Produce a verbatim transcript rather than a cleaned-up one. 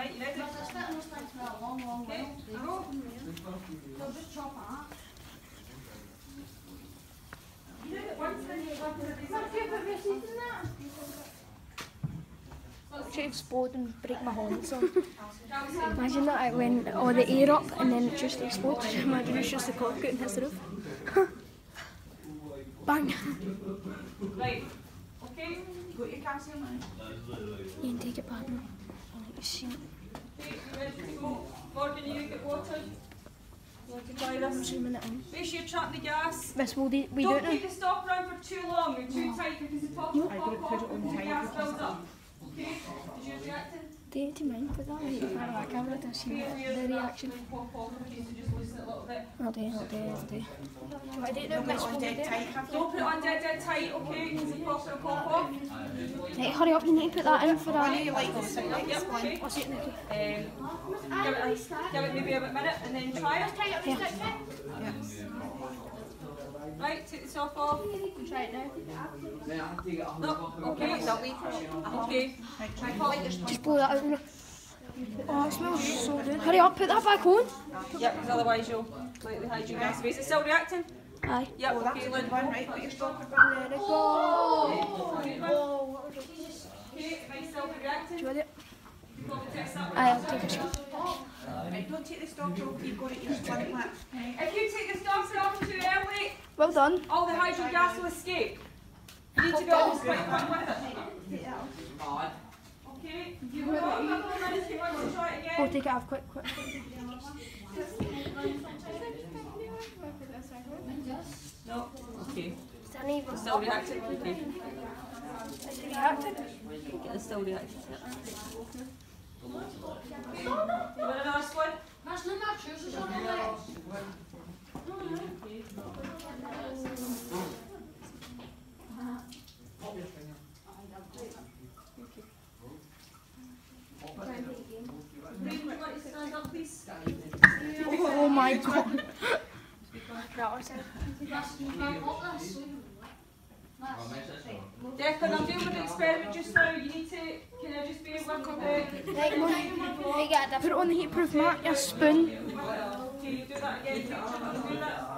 Right, you ready? Because I spent most time for a long, long Okay, while. I They'll just chop it up. You did it once, then you got to the Not good, but we're seeing that. To explode and break my horns on. Imagine that when all the air up and then it just explodes. Imagine it's just a cork out and hits the roof. Bang! Right, okay, got your calcium now. You can take it back now. I like to see it. Okay, you ready to go? Morgan, you get water. You want to try this? Zooming it in. Make sure you trap the gas. This will do, we do Don't it now. keep the stopper on for too long or too tight because the top will pop off and the gas builds up. Okay, is yours reacting? Do you mind put that on the back camera to see the reaction? Pop off, okay, so just loosen it a little bit. I'll do, I'll do, I'll do. Do I do it now? Which one do it? Don't put it on dead, dead tight, okay, because the pop's going to pop off. Right, hurry up, you need to put that in for that. You like this? Yep, okay. What's it, Nikki? Um, give, it a, give it maybe about a minute and then try it. Yeah. Right, take the top off. Try it now. No, okay, okay. Just blow that out now. Oh, it smells so good. Hurry up, put that back on. Yep, because otherwise you'll slightly hide your gas. Is it still reacting? Aye. Yep, okay, Lynn. Right, put your stopper back. Let it go. Whoa. Okay, it might still be reacting. Do you want it? You probably test that one. Aye, I'll take a shot. Right, don't take the stopper off, you've got it in front of it. If you take the stopper off too early, Well done. all the hydrogen gas will escape. You need to be almost quite quick with it. Okay, you've got a couple of minutes if you want to try it again. I'll take it off quick, quick. No, okay. Is that even Still reacting? Okay. Is it reacting? It's still reacting. You want another split? That's not that true, so it's on the legs. Would you like to stand up, please? Oh my god. Declan, I'm doing with the experiment just now. You need to, can I just be able to come back? Right, Mum. Put it on the heat-proof mat, your spoon. Okay, you do that again. Do that.